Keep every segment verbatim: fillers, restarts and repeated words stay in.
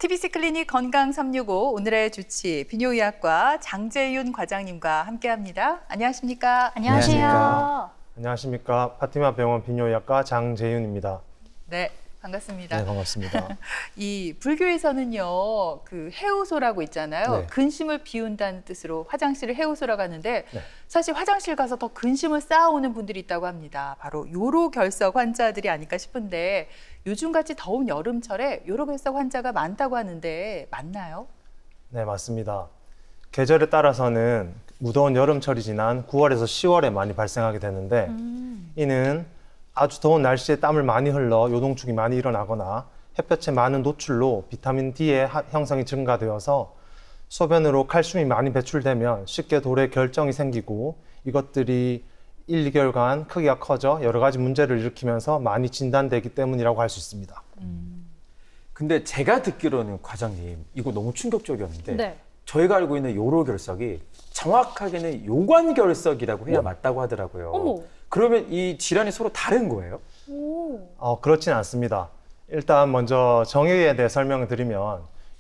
티비씨 클리닉 건강 삼육오 오늘의 주치 비뇨의학과 장재윤 과장님과 함께합니다. 안녕하십니까? 안녕하세요. 안녕하십니까? 안녕하십니까? 파티마 병원 비뇨의학과 장재윤입니다. 네, 반갑습니다. 네, 반갑습니다. 이 불교에서는요, 그 해우소라고 있잖아요. 네. 근심을 비운다는 뜻으로 화장실을 해우소라고 하는데 네. 사실 화장실 가서 더 근심을 쌓아오는 분들이 있다고 합니다. 바로 요로결석 환자들이 아닐까 싶은데 요즘같이 더운 여름철에 요로결석 환자가 많다고 하는데 맞나요? 네, 맞습니다. 계절에 따라서는 무더운 여름철이 지난 구월에서 시월에 많이 발생하게 되는데 음. 이는 아주 더운 날씨에 땀을 많이 흘러 요동축이 많이 일어나거나 햇볕에 많은 노출로 비타민 D의 형성이 증가되어서 소변으로 칼슘이 많이 배출되면 쉽게 돌의 결정이 생기고 이것들이 일, 이 개월간 크기가 커져 여러 가지 문제를 일으키면서 많이 진단되기 때문이라고 할 수 있습니다. 음. 근데 제가 듣기로는 과장님, 이거 너무 충격적이었는데 네. 저희가 알고 있는 요로결석이 정확하게는 요관결석이라고 해야 어? 맞다고 하더라고요. 어머. 그러면 이 질환이 서로 다른 거예요? 오. 어, 그렇진 않습니다. 일단 먼저 정의에 대해 설명을 드리면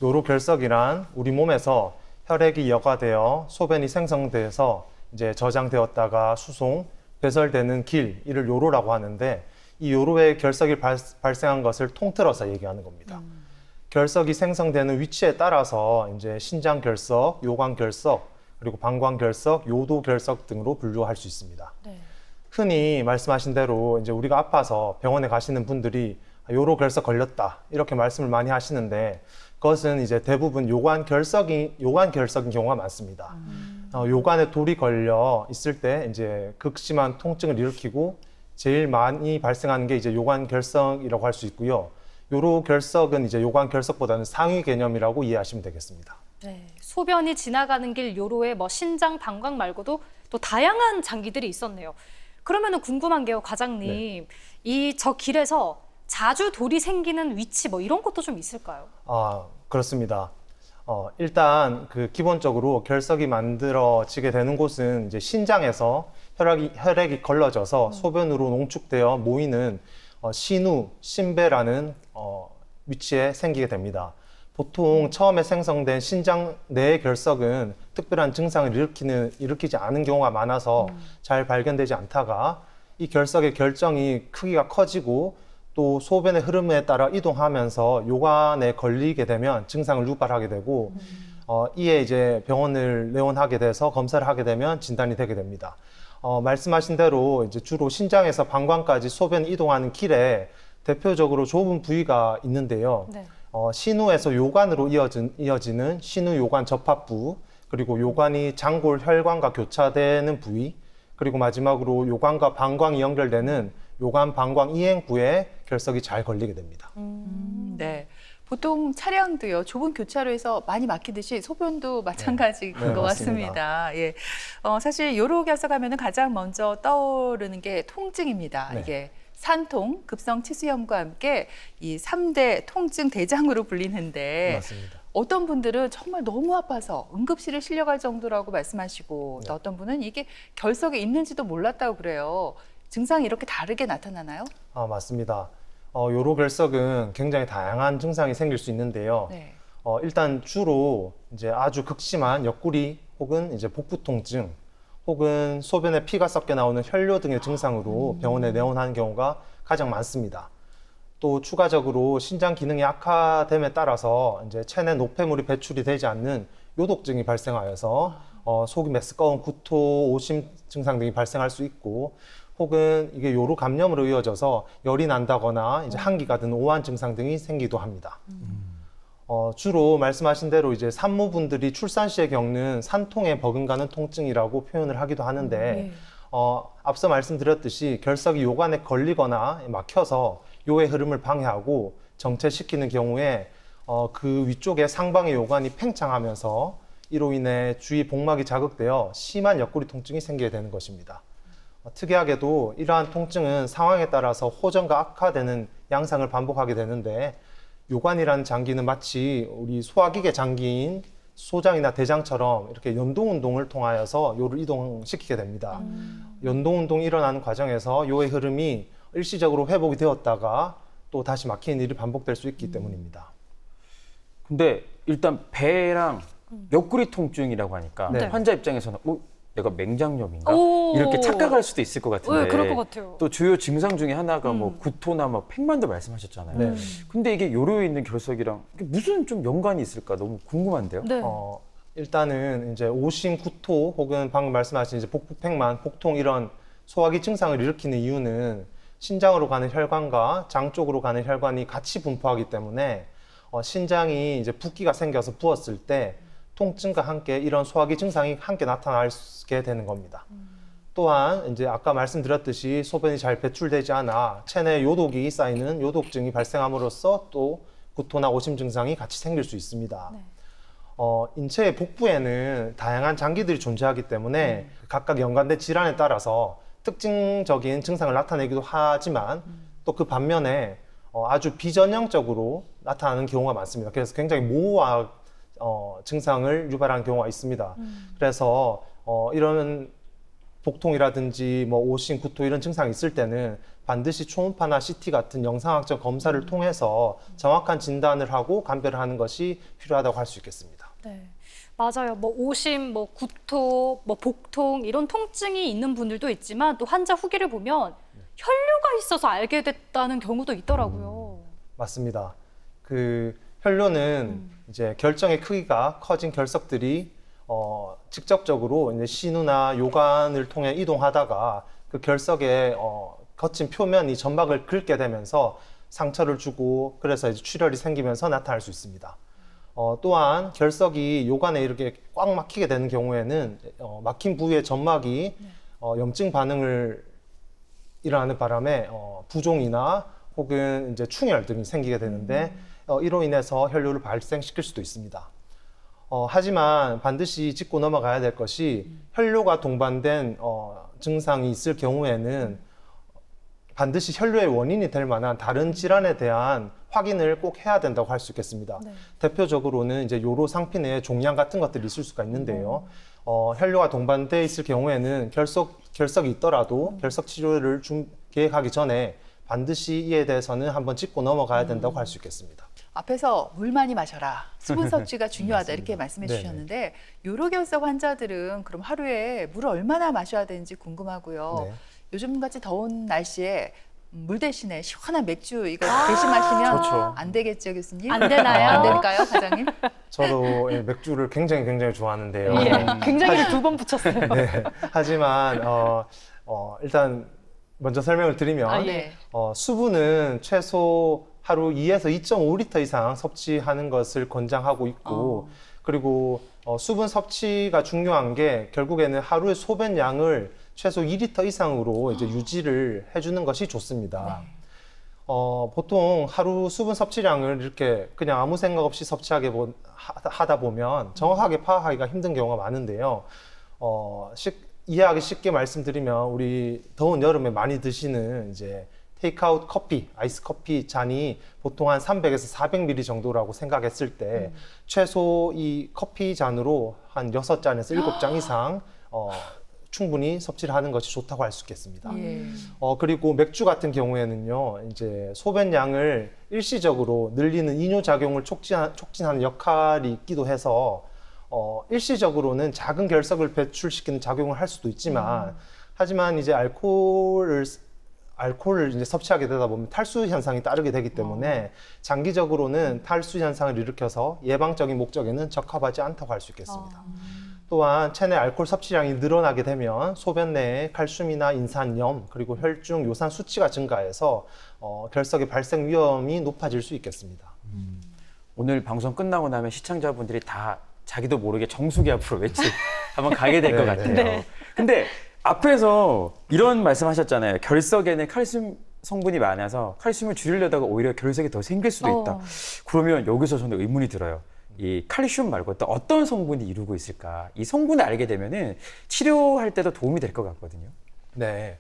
요로결석이란 우리 몸에서 혈액이 여과되어 소변이 생성돼서 이제 저장되었다가 수송, 배설되는 길, 이를 요로라고 하는데 이 요로의 결석이 발, 발생한 것을 통틀어서 얘기하는 겁니다. 음. 결석이 생성되는 위치에 따라서 이제 신장결석, 요관결석, 그리고 방광결석, 요도결석 등으로 분류할 수 있습니다. 네. 흔히 말씀하신 대로 이제 우리가 아파서 병원에 가시는 분들이 요로결석 걸렸다 이렇게 말씀을 많이 하시는데 그것은 이제 대부분 요관결석이 요관결석인 경우가 많습니다. 음. 어, 요관에 돌이 걸려 있을 때 이제 극심한 통증을 일으키고 제일 많이 발생하는 게 이제 요관결석이라고 할 수 있고요. 요로결석은 이제 요관결석보다는 상위 개념이라고 이해하시면 되겠습니다. 네, 소변이 지나가는 길 요로에 뭐 신장, 방광 말고도 또 다양한 장기들이 있었네요. 그러면은 궁금한 게요, 과장님. 네. 이 저 길에서 자주 돌이 생기는 위치 뭐 이런 것도 좀 있을까요? 아, 그렇습니다. 어, 일단 그 기본적으로 결석이 만들어지게 되는 곳은 이제 신장에서 혈액이, 혈액이 걸러져서 음. 소변으로 농축되어 모이는 어, 신우, 신배라는 어, 위치에 생기게 됩니다. 보통 처음에 생성된 신장 내의 결석은 특별한 증상을 일으키는, 일으키지 않은 경우가 많아서 음. 잘 발견되지 않다가 이 결석의 결정이 크기가 커지고 또 소변의 흐름에 따라 이동하면서 요관에 걸리게 되면 증상을 유발하게 되고 음. 어, 이에 이제 병원을 내원하게 돼서 검사를 하게 되면 진단이 되게 됩니다. 어, 말씀하신 대로 이제 주로 신장에서 방광까지 소변이 이동하는 길에 대표적으로 좁은 부위가 있는데요. 네. 어, 신우에서 요관으로 이어진, 이어지는 신우 요관 접합부, 그리고 요관이 장골 혈관과 교차되는 부위, 그리고 마지막으로 요관과 방광이 연결되는 요관 방광 이행부에 결석이 잘 걸리게 됩니다. 음, 네. 보통 차량도요, 좁은 교차로에서 많이 막히듯이 소변도 마찬가지인 네. 것 네, 같습니다. 예. 어, 사실 요로결석하면 가장 먼저 떠오르는 게 통증입니다. 네. 이게 산통, 급성 치수염과 함께 이 삼 대 통증 대장으로 불리는데 맞습니다. 어떤 분들은 정말 너무 아파서 응급실에 실려갈 정도라고 말씀하시고 네. 또 어떤 분은 이게 결석이 있는지도 몰랐다고 그래요. 증상이 이렇게 다르게 나타나나요? 아, 맞습니다. 어, 요로결석은 굉장히 다양한 증상이 생길 수 있는데요. 네. 어, 일단 주로 이제 아주 극심한 옆구리 혹은 이제 복부 통증 혹은 소변에 피가 섞여 나오는 혈뇨 등의 증상으로 병원에 내원하는 경우가 가장 많습니다. 또 추가적으로 신장 기능이 악화됨에 따라서 이제 체내 노폐물이 배출이 되지 않는 요독증이 발생하여서 어, 속이 메스꺼운 구토, 오심 증상 등이 발생할 수 있고 혹은 이게 요로 감염으로 이어져서 열이 난다거나 이제 한기가 드는 오한 증상 등이 생기기도 합니다. 음. 어, 주로 말씀하신 대로 이제 산모분들이 출산 시에 겪는 산통에 버금가는 통증이라고 표현을 하기도 하는데 네. 어, 앞서 말씀드렸듯이 결석이 요관에 걸리거나 막혀서 요의 흐름을 방해하고 정체시키는 경우에 어, 그 위쪽에 상방의 요관이 팽창하면서 이로 인해 주위 복막이 자극되어 심한 옆구리 통증이 생기게 되는 것입니다. 어, 특이하게도 이러한 통증은 상황에 따라서 호전과 악화되는 양상을 반복하게 되는데 요관이라는 장기는 마치 우리 소화기계 장기인 소장이나 대장처럼 이렇게 연동운동을 통하여서 요를 이동시키게 됩니다. 음. 연동운동이 일어나는 과정에서 요의 흐름이 일시적으로 회복이 되었다가 또 다시 막히는 일이 반복될 수 있기 음. 때문입니다. 근데 일단 배랑 옆구리 통증이라고 하니까 네. 환자 입장에서는 어, 내가 맹장염인가? 오. 이렇게 착각할 수도 있을 것 같은데. 네, 그럴 것 같아요. 또 주요 증상 중에 하나가 음. 뭐 구토나 뭐 팽만도 말씀하셨잖아요. 네. 근데 이게 요로에 있는 결석이랑 무슨 좀 연관이 있을까 너무 궁금한데요. 네. 어, 일단은 이제 오심, 구토 혹은 방금 말씀하신 이제 복부 팽만, 복통 이런 소화기 증상을 일으키는 이유는 신장으로 가는 혈관과 장 쪽으로 가는 혈관이 같이 분포하기 때문에 어, 신장이 이제 붓기가 생겨서 부었을 때 통증과 함께 이런 소화기 증상이 함께 나타나게 되는 겁니다. 음. 또한 이제 아까 말씀드렸듯이 소변이 잘 배출되지 않아 체내 요독이 쌓이는 요독증이 발생함으로써 또 구토나 오심 증상이 같이 생길 수 있습니다. 네. 어, 인체의 복부에는 다양한 장기들이 존재하기 때문에 음. 각각 연관된 질환에 따라서 특징적인 증상을 나타내기도 하지만 음. 또 그 반면에 어, 아주 비전형적으로 나타나는 경우가 많습니다. 그래서 굉장히 모호한 어, 증상을 유발하는 경우가 있습니다. 음. 그래서 어, 이런 복통이라든지 뭐 오심, 구토 이런 증상이 있을 때는 반드시 초음파나 씨티 같은 영상학적 검사를 음. 통해서 정확한 진단을 하고 감별을 하는 것이 필요하다고 할 수 있겠습니다. 네, 맞아요. 뭐 오심, 뭐 구토, 뭐 복통 이런 통증이 있는 분들도 있지만 또 환자 후기를 보면 혈뇨가 있어서 알게 됐다는 경우도 있더라고요. 음, 맞습니다. 그 혈뇨는 음. 이제 결정의 크기가 커진 결석들이 어, 직접적으로 이제 신우나 요관을 통해 이동하다가 그 결석의 어, 거친 표면이 점막을 긁게 되면서 상처를 주고 그래서 이제 출혈이 생기면서 나타날 수 있습니다. 어, 또한 결석이 요관에 이렇게 꽉 막히게 되는 경우에는 어, 막힌 부위의 점막이 어, 염증 반응을 일어나는 바람에 어, 부종이나 혹은 이제 충혈 등이 생기게 되는데 음. 어, 이로 인해서 혈뇨를 발생시킬 수도 있습니다. 어, 하지만 반드시 짚고 넘어가야 될 것이 음. 혈뇨가 동반된 어, 증상이 있을 경우에는 반드시 혈뇨의 원인이 될 만한 다른 질환에 대한 확인을 꼭 해야 된다고 할 수 있겠습니다. 네. 대표적으로는 이제 요로 상피 내에 종양 같은 것들이 있을 수가 있는데요. 음. 어, 혈뇨가 동반돼 있을 경우에는 결석, 결석이 있더라도 음. 결석 치료를 중, 계획하기 전에 반드시 이에 대해서는 한번 짚고 넘어가야 된다고 음. 할 수 있겠습니다. 앞에서 물 많이 마셔라, 수분 섭취가 중요하다 이렇게 말씀해 네네. 주셨는데 요로결석 환자들은 그럼 하루에 물을 얼마나 마셔야 되는지 궁금하고요. 네. 요즘같이 더운 날씨에 물 대신에 시원한 맥주 이거 아 대신 마시면 좋죠. 안 되겠죠, 교수님? 안 되나요? 안 될까요, 과장님? 저도 예, 맥주를 굉장히 굉장히 좋아하는데요. 예, 굉장히 두 번 붙였어요. 네, 하지만 어, 어, 일단 먼저 설명을 드리면 아, 예. 어, 수분은 최소 하루 이에서 이 점 오 리터 이상 섭취하는 것을 권장하고 있고 어. 그리고 어, 수분 섭취가 중요한 게 결국에는 하루의 소변량을 최소 이 리터 이상으로 이제 유지를 해주는 것이 좋습니다. 네. 어, 보통 하루 수분 섭취량을 이렇게 그냥 아무 생각 없이 섭취하게 보, 하다 보면 정확하게 파악하기가 힘든 경우가 많은데요. 어, 쉽, 이해하기 쉽게 말씀드리면 우리 더운 여름에 많이 드시는 이제 테이크아웃 커피, 아이스 커피 잔이 보통 한 삼백에서 사백 밀리리터 정도라고 생각했을 때 음. 최소 이 커피 잔으로 한 여섯 잔에서 일곱 잔 이상 어, 충분히 섭취를 하는 것이 좋다고 할 수 있겠습니다. 예. 어, 그리고 맥주 같은 경우에는요, 이제 소변량을 일시적으로 늘리는 이뇨작용을 촉진하, 촉진하는 역할이 있기도 해서 어, 일시적으로는 작은 결석을 배출시키는 작용을 할 수도 있지만 음. 하지만 이제 알코올을 알코올을 이제 섭취하게 되다 보면 탈수 현상이 따르게 되기 때문에 장기적으로는 탈수 현상을 일으켜서 예방적인 목적에는 적합하지 않다고 할 수 있겠습니다. 어. 또한 체내 알코올 섭취량이 늘어나게 되면 소변 내에 칼슘이나 인산염 그리고 혈중 요산 수치가 증가해서 어, 결석의 발생 위험이 높아질 수 있겠습니다. 음. 오늘 방송 끝나고 나면 시청자분들이 다 자기도 모르게 정수기 앞으로 외치 한번 가게 될 것 같아요. 네. 근데 앞에서 이런 말씀하셨잖아요. 결석에는 칼슘 성분이 많아서 칼슘을 줄이려다가 오히려 결석이 더 생길 수도 있다. 어. 그러면 여기서 저는 의문이 들어요. 이 칼슘 말고 또 어떤 성분이 이루고 있을까? 이 성분을 알게 되면은 치료할 때도 도움이 될 것 같거든요. 네,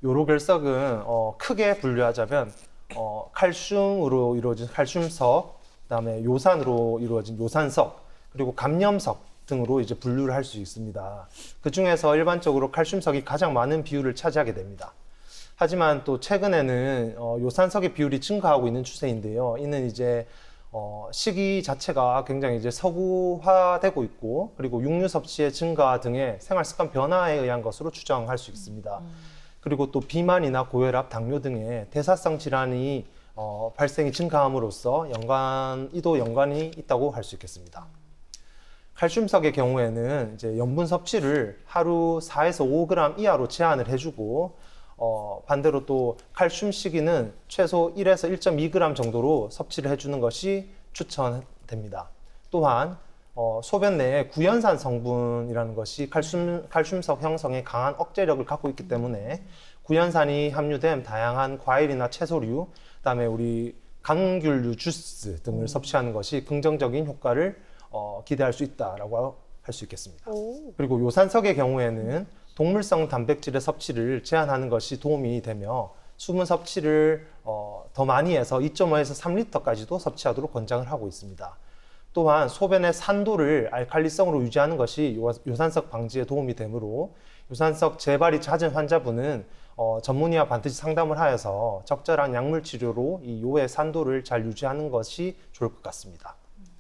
요로결석은 어, 크게 분류하자면 어, 칼슘으로 이루어진 칼슘석, 그다음에 요산으로 이루어진 요산석, 그리고 감염석 등으로 이제 분류를 할 수 있습니다. 그 중에서 일반적으로 칼슘석이 가장 많은 비율을 차지하게 됩니다. 하지만 또 최근에는 어, 요산석의 비율이 증가하고 있는 추세인데요. 이는 이제 어, 식이 자체가 굉장히 이제 서구화되고 있고 그리고 육류 섭취의 증가 등의 생활 습관 변화에 의한 것으로 추정할 수 있습니다. 음. 그리고 또 비만이나 고혈압, 당뇨 등의 대사성 질환이 어, 발생이 증가함으로써 연관, 이도 연관이 있다고 할 수 있겠습니다. 칼슘석의 경우에는 이제 염분 섭취를 하루 사에서 오 그램 이하로 제한을 해주고 어, 반대로 또 칼슘 식이는 최소 일에서 일 점 이 그램 정도로 섭취를 해주는 것이 추천됩니다. 또한 어, 소변 내에 구연산 성분이라는 것이 칼슘, 칼슘석 형성에 강한 억제력을 갖고 있기 때문에 구연산이 함유된 다양한 과일이나 채소류, 그다음에 우리 감귤류 주스 등을 음. 섭취하는 것이 긍정적인 효과를 어, 기대할 수 있다라고 할 수 있겠습니다. 오. 그리고 요산석의 경우에는 동물성 단백질의 섭취를 제한하는 것이 도움이 되며 수분 섭취를 어, 더 많이 해서 이 점 오에서 삼 리터까지도 섭취하도록 권장을 하고 있습니다. 또한 소변의 산도를 알칼리성으로 유지하는 것이 요, 요산석 방지에 도움이 되므로 요산석 재발이 잦은 환자분은 어, 전문의와 반드시 상담을 하여서 적절한 약물 치료로 이 요의 산도를 잘 유지하는 것이 좋을 것 같습니다.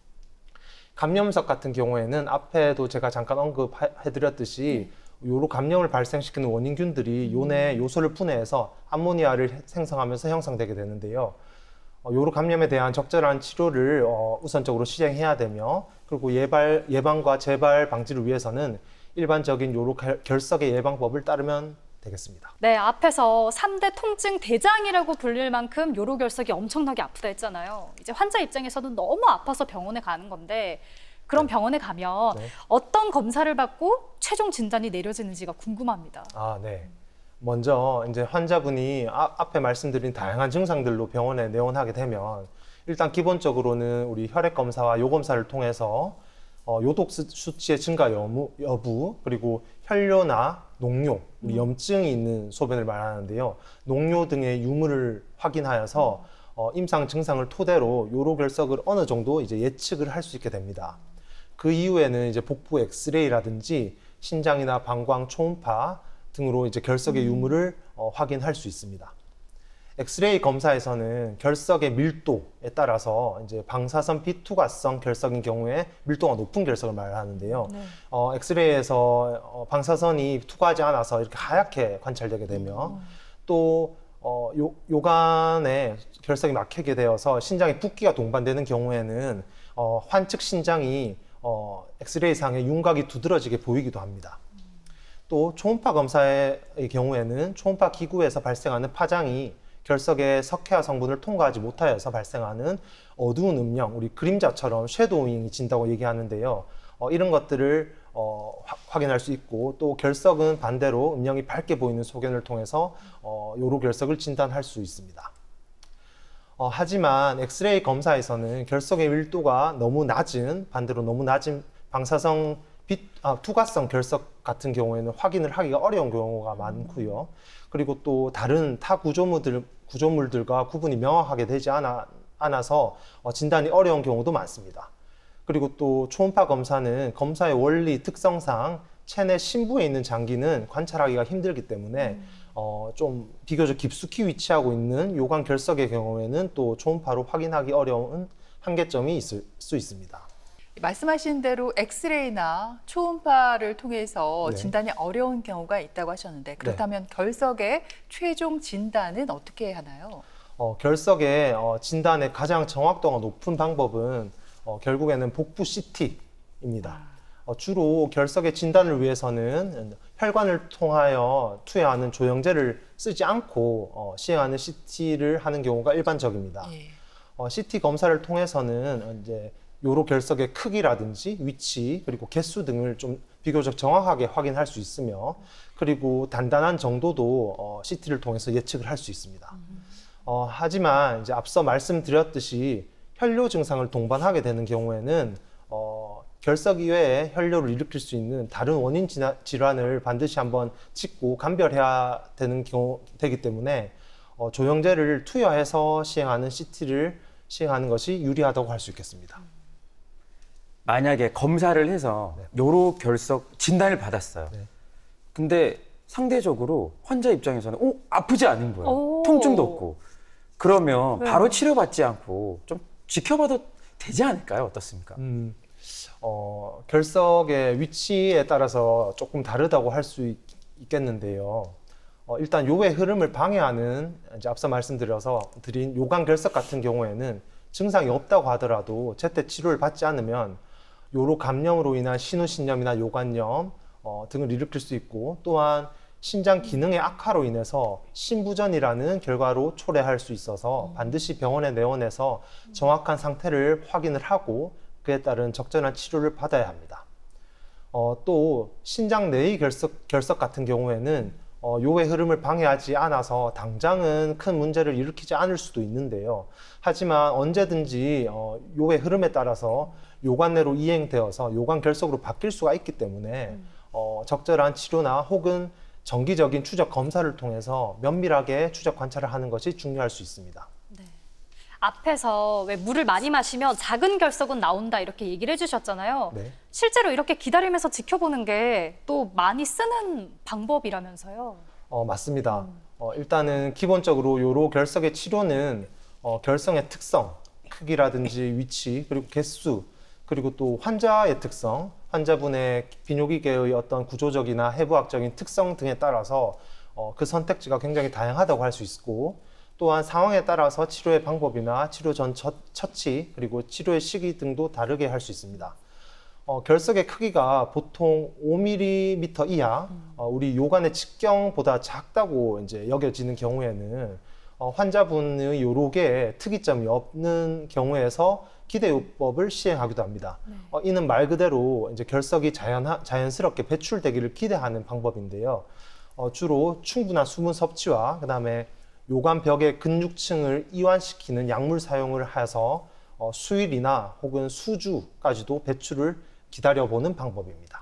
감염석 같은 경우에는 앞에도 제가 잠깐 언급해드렸듯이 요로 감염을 발생시키는 원인균들이 요 내 요소를 분해해서 암모니아를 생성하면서 형성되게 되는데요. 어, 요로 감염에 대한 적절한 치료를 어, 우선적으로 시행해야 되며 그리고 예발, 예방과 재발 방지를 위해서는 일반적인 요로 결석의 예방법을 따르면 되겠습니다. 네, 앞에서 삼 대 통증 대장이라고 불릴 만큼 요로 결석이 엄청나게 아프다 했잖아요. 이제 환자 입장에서는 너무 아파서 병원에 가는 건데 그럼 네. 병원에 가면 네. 어떤 검사를 받고 최종 진단이 내려지는지가 궁금합니다. 아, 네. 먼저 이제 환자분이 아, 앞에 말씀드린 다양한 증상들로 병원에 내원하게 되면 일단 기본적으로는 우리 혈액 검사와 요 검사를 통해서 어, 요독 수치의 증가 여부, 여부 그리고 혈뇨나 농뇨, 우리 염증이 있는 소변을 말하는데요. 농뇨 등의 유무를 확인하여서 어, 임상 증상을 토대로 요로 결석을 어느 정도 이제 예측을 할 수 있게 됩니다. 그 이후에는 이제 복부 엑스레이라든지 신장이나 방광, 초음파 등으로 이제 결석의 유무를 어, 확인할 수 있습니다. 엑스레이 검사에서는 결석의 밀도에 따라서 이제 방사선 비투과성 결석인 경우에 밀도가 높은 결석을 말하는데요. 네. 어, 엑스레이에서 어, 방사선이 투과하지 않아서 이렇게 하얗게 관찰되게 되며 음. 또 어, 요, 요관에 결석이 막히게 되어서 신장에 붓기가 동반되는 경우에는 어, 환측 신장이 어, 엑스레이상의 윤곽이 두드러지게 보이기도 합니다. 음. 또 초음파 검사의 경우에는 초음파 기구에서 발생하는 파장이 결석의 석회화 성분을 통과하지 못하여서 발생하는 어두운 음영, 우리 그림자처럼 섀도우잉이 진다고 얘기하는데요. 어, 이런 것들을 어, 화, 확인할 수 있고 또 결석은 반대로 음영이 밝게 보이는 소견을 통해서 어, 요로 결석을 진단할 수 있습니다. 어, 하지만 엑스레이 검사에서는 결석의 밀도가 너무 낮은, 반대로 너무 낮은 방사성 빛, 아, 투과성 결석 같은 경우에는 확인을 하기가 어려운 경우가 많고요. 그리고 또 다른 타 구조물들, 구조물들과 구분이 명확하게 되지 않아, 않아서 어, 진단이 어려운 경우도 많습니다. 그리고 또 초음파 검사는 검사의 원리 특성상 체내 심부에 있는 장기는 관찰하기가 힘들기 때문에 음. 어, 좀 비교적 깊숙이 위치하고 있는 요관 결석의 경우에는 또 초음파로 확인하기 어려운 한계점이 있을 수 있습니다. 말씀하신 대로 엑스레이나 초음파를 통해서 네. 진단이 어려운 경우가 있다고 하셨는데 그렇다면 네. 결석의 최종 진단은 어떻게 하나요? 어, 결석의 어, 진단의 가장 정확도가 높은 방법은 어, 결국에는 복부 씨티입니다. 아. 어, 주로 결석의 진단을 위해서는 혈관을 통하여 투여하는 조영제를 쓰지 않고 어, 시행하는 씨티를 하는 경우가 일반적입니다. 예. 어, 씨티 검사를 통해서는 이제 요로 결석의 크기라든지 위치 그리고 개수 등을 좀 비교적 정확하게 확인할 수 있으며 그리고 단단한 정도도 어, 씨티를 통해서 예측을 할 수 있습니다. 어, 하지만 이제 앞서 말씀드렸듯이 혈뇨 증상을 동반하게 되는 경우에는 어, 결석 이외에 혈뇨를 일으킬 수 있는 다른 원인 질환을 반드시 한번 짚고 감별해야 되는 경우 되기 때문에 어, 조영제를 투여해서 시행하는 씨티를 시행하는 것이 유리하다고 할 수 있겠습니다. 만약에 검사를 해서 네. 요로 결석 진단을 받았어요. 네. 근데 상대적으로 환자 입장에서는 오, 아프지 않은 거예요. 오. 통증도 없고. 그러면 네. 바로 치료받지 않고 좀 지켜봐도 되지 않을까요? 어떻습니까? 음, 어, 결석의 위치에 따라서 조금 다르다고 할 수 있겠는데요. 어, 일단 요의 흐름을 방해하는, 이제 앞서 말씀드려서 드린 요관 결석 같은 경우에는 증상이 없다고 하더라도 제때 치료를 받지 않으면 요로 감염으로 인한 신우신염이나 요관염 어, 등을 일으킬 수 있고, 또한 신장 기능의 악화로 인해서 신부전이라는 결과로 초래할 수 있어서 반드시 병원에 내원해서 정확한 상태를 확인을 하고 그에 따른 적절한 치료를 받아야 합니다. 어, 또 신장 내의 결석, 결석 같은 경우에는 어, 요의 흐름을 방해하지 않아서 당장은 큰 문제를 일으키지 않을 수도 있는데요. 하지만 언제든지 어, 요의 흐름에 따라서 요관 내로 이행되어서 요관 결석으로 바뀔 수가 있기 때문에 어, 적절한 치료나 혹은 정기적인 추적 검사를 통해서 면밀하게 추적 관찰을 하는 것이 중요할 수 있습니다. 네. 앞에서 왜 물을 많이 마시면 작은 결석은 나온다 이렇게 얘기를 해주셨잖아요. 네. 실제로 이렇게 기다리면서 지켜보는 게 또 많이 쓰는 방법이라면서요. 어, 맞습니다. 어, 일단은 기본적으로 요로 결석의 치료는 어, 결석의 특성, 크기라든지 위치, 그리고 개수, 그리고 또 환자의 특성, 환자분의 비뇨기계의 어떤 구조적이나 해부학적인 특성 등에 따라서 어, 그 선택지가 굉장히 다양하다고 할 수 있고, 또한 상황에 따라서 치료의 방법이나 치료 전 처치, 그리고 치료의 시기 등도 다르게 할 수 있습니다. 어, 결석의 크기가 보통 오 밀리미터 이하, 어, 우리 요관의 직경보다 작다고 이제 여겨지는 경우에는 어, 환자분의 요로계에 특이점이 없는 경우에서 기대요법을 시행하기도 합니다. 네. 어, 이는 말 그대로 이제 결석이 자연하, 자연스럽게 배출되기를 기대하는 방법인데요. 어, 주로 충분한 수분 섭취와 그다음에 요관벽의 근육층을 이완시키는 약물 사용을 해서 어, 수일이나 혹은 수주까지도 배출을 기다려보는 방법입니다.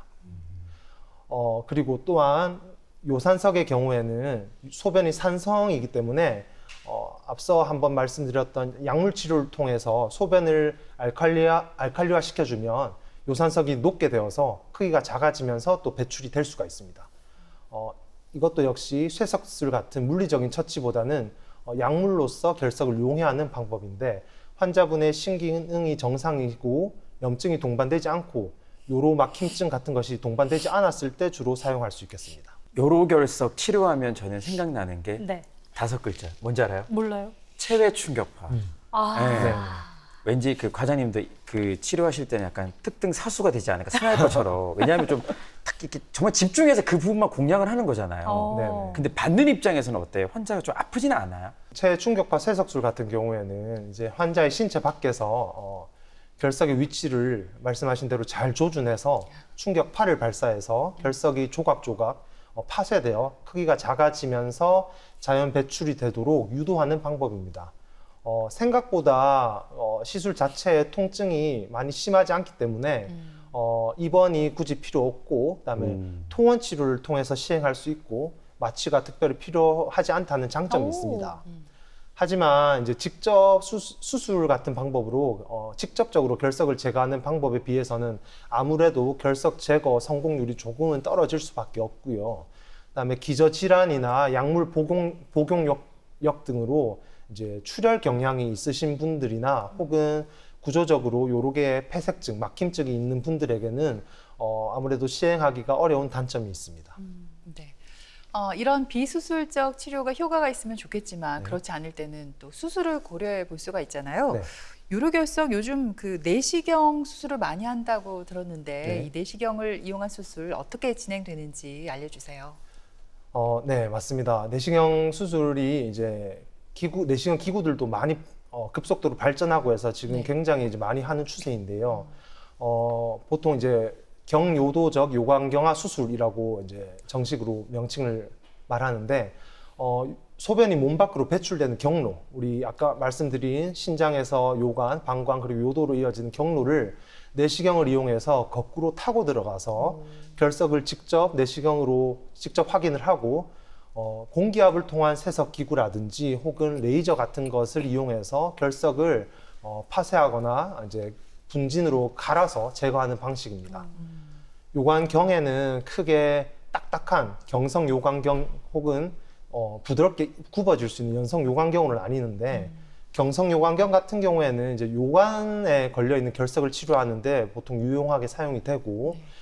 어, 그리고 또한 요산석의 경우에는 소변이 산성이기 때문에 어, 앞서 한번 말씀드렸던 약물 치료를 통해서 소변을 알칼리화, 알칼리화 시켜주면 요산석이 녹게 되어서 크기가 작아지면서 또 배출이 될 수가 있습니다. 어, 이것도 역시 쇠석술 같은 물리적인 처치보다는 어, 약물로서 결석을 용해하는 방법인데, 환자분의 신기능이 정상이고 염증이 동반되지 않고 요로 막힘증 같은 것이 동반되지 않았을 때 주로 사용할 수 있겠습니다. 요로 결석 치료하면 저는 생각나는 게 네. 다섯 글자. 뭔지 알아요? 몰라요. 체외 충격파. 음. 아. 네. 네. 왠지 그 과장님도 그 치료하실 때는 약간 특등 사수가 되지 않을까, 스나이퍼처럼. 왜냐하면 좀 딱 이렇게 정말 집중해서 그 부분만 공략을 하는 거잖아요. 어. 네네. 근데 받는 입장에서는 어때요? 환자가 좀 아프지는 않아요? 체충격파 쇠석술 같은 경우에는 이제 환자의 신체 밖에서 어, 결석의 위치를 말씀하신 대로 잘 조준해서 충격파를 발사해서 결석이 조각조각 어, 파쇄되어 크기가 작아지면서 자연 배출이 되도록 유도하는 방법입니다. 어, 생각보다 어, 시술 자체의 통증이 많이 심하지 않기 때문에 음. 어, 입원이 굳이 필요 없고, 그다음에 음. 통원 치료를 통해서 시행할 수 있고 마취가 특별히 필요하지 않다는 장점이 오. 있습니다. 음. 하지만 이제 직접 수, 수술 같은 방법으로 어, 직접적으로 결석을 제거하는 방법에 비해서는 아무래도 결석 제거 성공률이 조금은 떨어질 수밖에 없고요. 그다음에 기저질환이나 약물 복용, 복용력 등으로 이제 출혈 경향이 있으신 분들이나 혹은 구조적으로 요로계에 폐색증, 막힘증이 있는 분들에게는 어, 아무래도 시행하기가 어려운 단점이 있습니다. 음, 네. 어, 이런 비수술적 치료가 효과가 있으면 좋겠지만 네. 그렇지 않을 때는 또 수술을 고려해 볼 수가 있잖아요. 네. 요로결석 요즘 그 내시경 수술을 많이 한다고 들었는데 네. 이 내시경을 이용한 수술 어떻게 진행되는지 알려주세요. 어, 네, 맞습니다. 내시경 수술이 이제 기구, 내시경 기구들도 많이 어, 급속도로 발전하고 해서 지금 네. 굉장히 이제 많이 하는 추세인데요. 어, 보통 이제 경요도적 요관경화 수술이라고 이제 정식으로 명칭을 말하는데, 어, 소변이 몸 밖으로 배출되는 경로, 우리 아까 말씀드린 신장에서 요관, 방광 그리고 요도로 이어지는 경로를 내시경을 이용해서 거꾸로 타고 들어가서 음. 결석을 직접 내시경으로 직접 확인을 하고 어, 공기압을 통한 세석 기구라든지 혹은 레이저 같은 것을 이용해서 결석을 어, 파쇄하거나 이제 분진으로 갈아서 제거하는 방식입니다. 음. 요관경에는 크게 딱딱한 경성 요관경 혹은 어, 부드럽게 굽어질 수 있는 연성 요관경으로 나뉘는데 음. 경성요관경 같은 경우에는 이제 요관에 걸려 있는 결석을 치료하는데 보통 유용하게 사용이 되고, 네.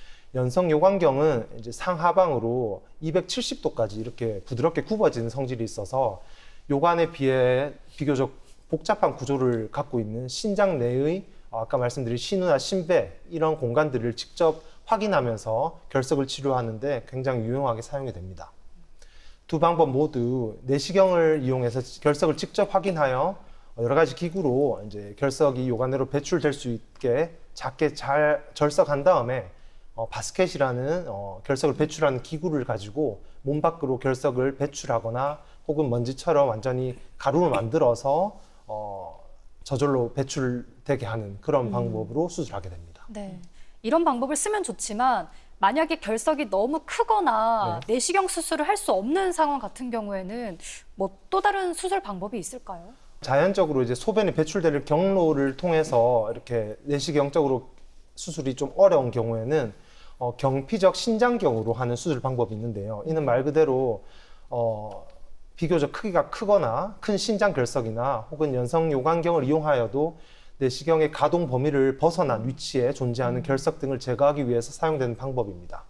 연성요관경은 이제 상하방으로 이백칠십 도까지 이렇게 부드럽게 굽어지는 성질이 있어서 요관에 비해 비교적 복잡한 구조를 갖고 있는 신장 내의 아까 말씀드린 신우나 신배 이런 공간들을 직접 확인하면서 결석을 치료하는데 굉장히 유용하게 사용이 됩니다. 두 방법 모두 내시경을 이용해서 결석을 직접 확인하여 여러 가지 기구로 이제 결석이 요관으로 배출될 수 있게 작게 잘 절석한 다음에 어, 바스켓이라는 어, 결석을 배출하는 기구를 가지고 몸 밖으로 결석을 배출하거나 혹은 먼지처럼 완전히 가루를 만들어서 어, 저절로 배출되게 하는 그런 음. 방법으로 수술하게 됩니다. 네, 이런 방법을 쓰면 좋지만 만약에 결석이 너무 크거나 네. 내시경 수술을 할 수 없는 상황 같은 경우에는 뭐 또 다른 수술 방법이 있을까요? 자연적으로 이제 소변이 배출될 경로를 통해서 이렇게 내시경적으로 수술이 좀 어려운 경우에는 어, 경피적 신장경으로 하는 수술 방법이 있는데요. 이는 말 그대로 어, 비교적 크기가 크거나 큰 신장 결석이나 혹은 연성요관경을 이용하여도 내시경의 가동 범위를 벗어난 위치에 존재하는 결석 등을 제거하기 위해서 사용되는 방법입니다.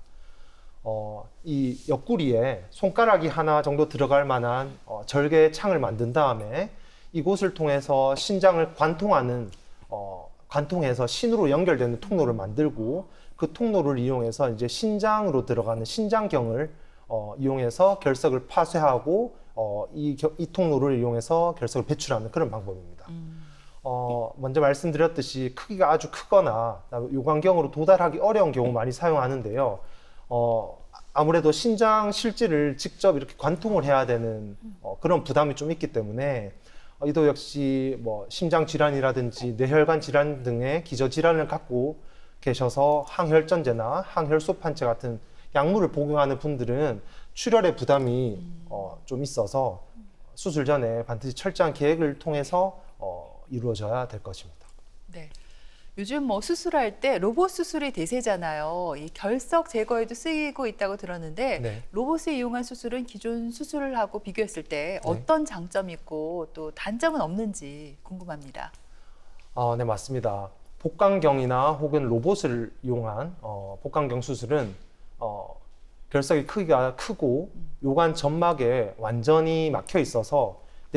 어, 이 옆구리에 손가락이 하나 정도 들어갈 만한 어, 절개 창을 만든 다음에 이곳을 통해서 신장을 관통하는 어, 관통해서 신으로 연결되는 통로를 만들고 그 통로를 이용해서 이제 신장으로 들어가는 신장경을 어, 이용해서 결석을 파쇄하고 어, 이, 이 통로를 이용해서 결석을 배출하는 그런 방법입니다. 음. 어, 먼저 말씀드렸듯이 크기가 아주 크거나 요관경으로 도달하기 어려운 경우 많이 사용하는데요. 어, 아무래도 신장 실질을 직접 이렇게 관통을 해야 되는 어, 그런 부담이 좀 있기 때문에 어, 이도 역시 뭐 심장 질환이라든지 뇌혈관 질환 등의 기저 질환을 갖고 계셔서 항혈전제나 항혈소판제 같은 약물을 복용하는 분들은 출혈의 부담이 음. 어, 좀 있어서 수술 전에 반드시 철저한 계획을 통해서 어, 이루어져야 될 것입니다. 네. 요즘 뭐 수술할 때 로봇 수술이 대세잖아요. 이 결석 제거에도 쓰이고 있다고 들었는데 네. 로봇을 이용한 수술은 기존 수술하고 비교했을 때 네. 어떤 장점이 있고 또 단점은 없는지 궁금합니다. 아, 네, 맞습니다. 복강경이나 혹은 로봇을 이용한 어, 복강경 수술은 어, 결석의 크기가 크고 요관 점막에 완전히 막혀 있어서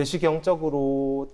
내시경적으로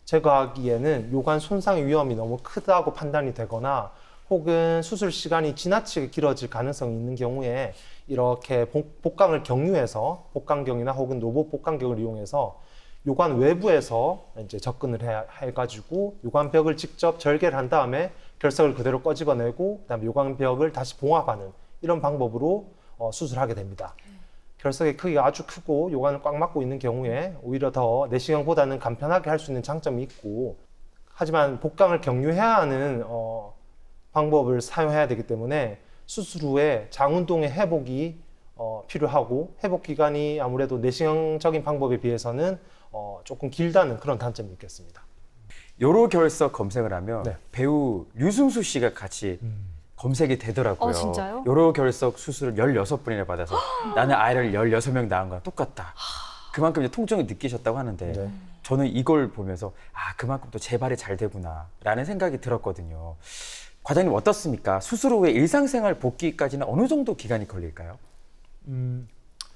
제거하기에는 요관 손상의 위험이 너무 크다고 판단이 되거나 혹은 수술 시간이 지나치게 길어질 가능성이 있는 경우에 이렇게 복강을 경유해서 복강경이나 혹은 로봇 복강경을 이용해서 요관 외부에서 이제 접근을 해, 해가지고 요관벽을 직접 절개를 한 다음에 결석을 그대로 꺼집어내고 그다음에 요관벽을 다시 봉합하는 이런 방법으로 어, 수술하게 됩니다. 결석의 크기가 아주 크고 요관을 꽉 막고 있는 경우에 오히려 더 내시경보다는 간편하게 할 수 있는 장점이 있고, 하지만 복강을 경유해야 하는 어, 방법을 사용해야 되기 때문에 수술 후에 장운동의 회복이 어, 필요하고 회복 기간이 아무래도 내시경적인 방법에 비해서는 어, 조금 길다는 그런 단점이 있겠습니다. 요로 결석 검색을 하면 네. 배우 류승수 씨가 같이 음. 검색이 되더라고요. 어, 진짜요? 요로 결석 수술을 열여섯 번이나 받아서 나는 아이를 열여섯 명 낳은 거랑 똑같다. 그만큼 이제 통증을 느끼셨다고 하는데 네. 저는 이걸 보면서 아, 그만큼 또 재발이 잘 되구나 라는 생각이 들었거든요. 과장님 어떻습니까? 수술 후에 일상생활 복귀까지는 어느 정도 기간이 걸릴까요? 음,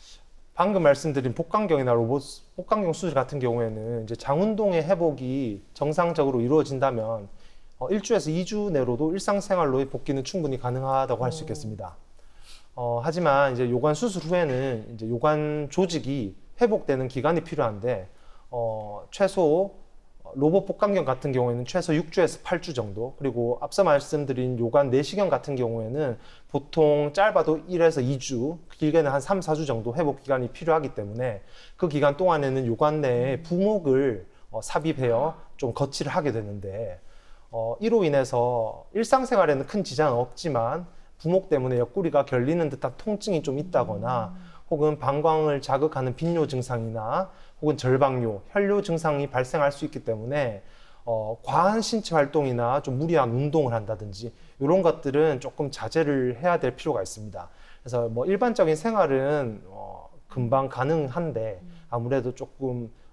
방금 말씀드린 복강경이나 로봇 복강경 수술 같은 경우에는 이제 장운동의 회복이 정상적으로 이루어진다면 어, 일 주에서 이 주 내로도 일상생활로의 복귀는 충분히 가능하다고 할 수 있겠습니다. 어, 하지만 이제 요관 수술 후에는 이제 요관 조직이 회복되는 기간이 필요한데 어, 최소 로봇 복강경 같은 경우에는 최소 육 주에서 팔 주 정도, 그리고 앞서 말씀드린 요관 내시경 같은 경우에는 보통 짧아도 일에서 이 주, 길게는 한 삼, 사 주 정도 회복 기간이 필요하기 때문에 그 기간 동안에는 요관 내에 부목을 어, 삽입해서 좀 거치를 하게 되는데 어, 이로 인해서 일상생활에는 큰 지장은 없지만 부목 때문에 옆구리가 결리는 듯한 통증이 좀 있다거나 음. 혹은 방광을 자극하는 빈뇨 증상이나 혹은 절박뇨, 혈뇨 증상이 발생할 수 있기 때문에 어, 과한 신체 활동이나 좀 무리한 운동을 한다든지 이런 것들은 조금 자제를 해야 될 필요가 있습니다. 그래서 뭐 일반적인 생활은 어, 금방 가능한데 아무래도 조금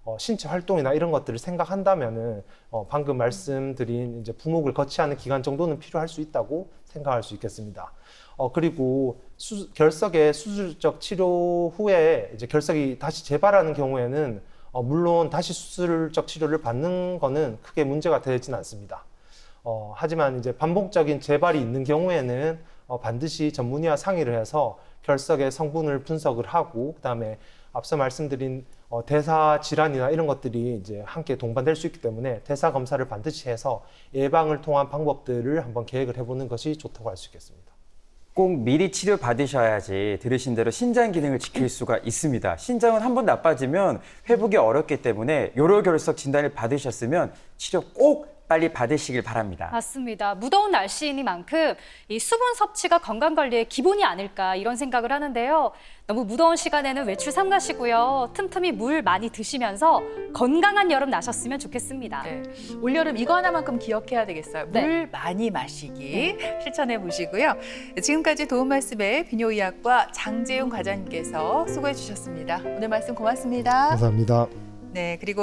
어, 신체 활동이나 이런 것들을 생각한다면은 어, 방금 말씀드린 이제 부목을 거치하는 기간 정도는 필요할 수 있다고 생각할 수 있겠습니다. 어, 그리고 수, 결석의 수술적 치료 후에 이제 결석이 다시 재발하는 경우에는 어, 물론 다시 수술적 치료를 받는 거는 크게 문제가 되지는 않습니다. 어, 하지만 이제 반복적인 재발이 있는 경우에는 어, 반드시 전문의와 상의를 해서 결석의 성분을 분석을 하고 그다음에 앞서 말씀드린 어, 대사 질환이나 이런 것들이 이제 함께 동반될 수 있기 때문에 대사 검사를 반드시 해서 예방을 통한 방법들을 한번 계획을 해보는 것이 좋다고 할 수 있겠습니다. 꼭 미리 치료 받으셔야지 들으신 대로 신장 기능을 지킬 수가 있습니다. 신장은 한번 나빠지면 회복이 어렵기 때문에 요로결석 진단을 받으셨으면 치료 꼭 빨리 받으시길 바랍니다. 맞습니다. 무더운 날씨이니만큼 이 수분 섭취가 건강관리의 기본이 아닐까 이런 생각을 하는데요. 너무 무더운 시간에는 외출 삼가시고요. 틈틈이 물 많이 드시면서 건강한 여름 나셨으면 좋겠습니다. 네. 올여름 이거 하나만큼 기억해야 되겠어요. 네. 물 많이 마시기 실천해 보시고요. 지금까지 도움 말씀에 비뇨의학과 장재용 과장님께서 수고해 주셨습니다. 오늘 말씀 고맙습니다. 감사합니다. 네, 그리고